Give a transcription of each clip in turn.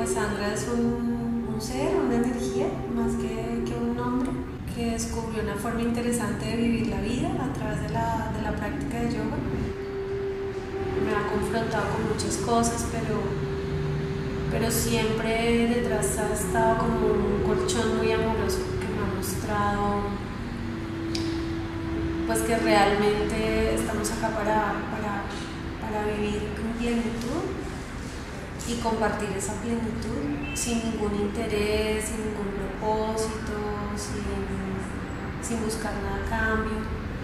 Pues Sandra es un ser, una energía, más que un nombre, que descubrió una forma interesante de vivir la vida a través de la práctica de yoga. Me ha confrontado con muchas cosas, pero siempre detrás ha estado como un colchón muy amoroso que me ha mostrado pues que realmente estamos acá para vivir con plenitud y compartir esa plenitud sin ningún interés, sin ningún propósito, sin buscar nada a cambio.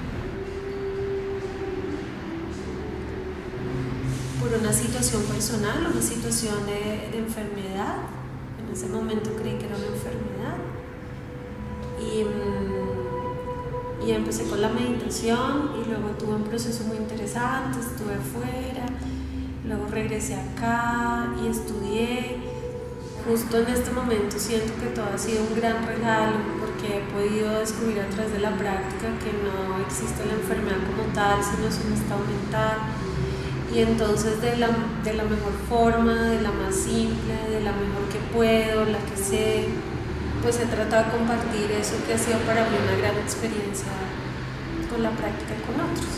Por una situación personal, una situación de enfermedad. En ese momento creí que era una enfermedad. Y empecé con la meditación y luego tuve un proceso muy interesante, estuve fuera, luego regresé acá y estudié. Justo en este momento siento que todo ha sido un gran regalo porque he podido descubrir a través de la práctica que no existe la enfermedad como tal, sino es un estado mental. Y entonces de la mejor forma, de la más simple, de la mejor que puedo, la que sé, pues he tratado de compartir eso que ha sido para mí una gran experiencia con la práctica y con otros.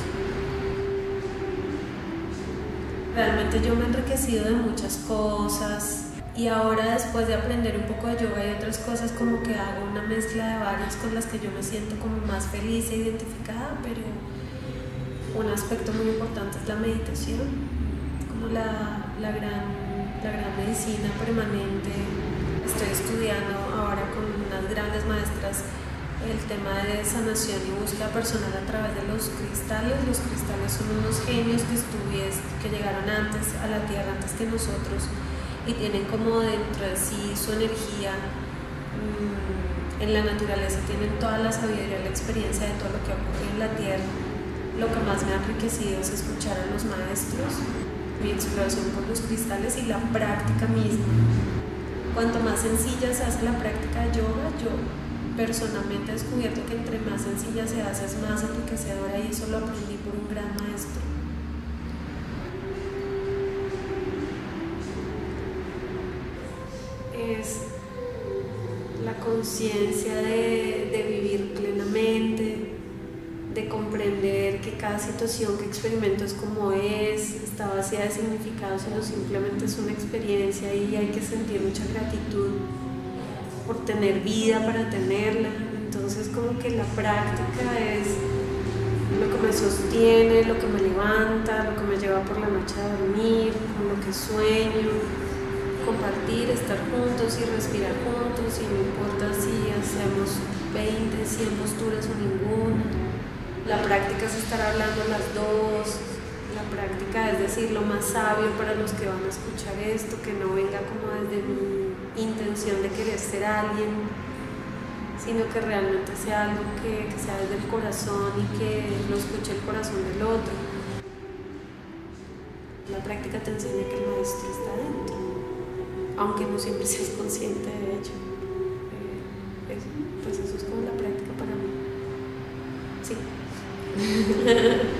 Realmente yo me he enriquecido de muchas cosas y ahora después de aprender un poco de yoga y otras cosas como que hago una mezcla de varias con las que yo me siento como más feliz e identificada, pero un aspecto muy importante es la meditación, como la gran medicina permanente. Estoy estudiando ahora con unas grandes maestras el tema de sanación y búsqueda personal a través de los cristales. Los cristales son unos genios que llegaron antes a la Tierra, antes que nosotros, y tienen como dentro de sí su energía. En la naturaleza tienen toda la sabiduría y la experiencia de todo lo que ocurre en la Tierra. Lo que más me ha enriquecido es escuchar a los maestros, mi exploración por los cristales y la práctica misma. Cuanto más sencilla se hace la práctica de yoga, yo personalmente he descubierto que entre más sencilla se hace es más enriquecedora, y eso lo aprendí por un gran maestro. Es la conciencia de vivir plenamente, de comprender que cada situación que experimento es como es, está vacía de significado, sino simplemente es una experiencia y hay que sentir mucha gratitud por tener vida para tenerla. Entonces como que la práctica es lo que me sostiene, lo que me levanta, lo que me lleva por la noche a dormir, con lo que sueño, compartir, estar juntos y respirar juntos, y no importa si hacemos 20, 100 posturas o ninguna. La práctica es estar hablando las dos, la práctica es decir lo más sabio para los que van a escuchar esto, que no venga como desde mi intención de querer ser alguien, sino que realmente sea algo que sea desde el corazón y que lo escuche el corazón del otro. La práctica te enseña que el maestro está dentro, aunque no siempre seas consciente de ello. Pues eso es como la práctica para mí. Sí.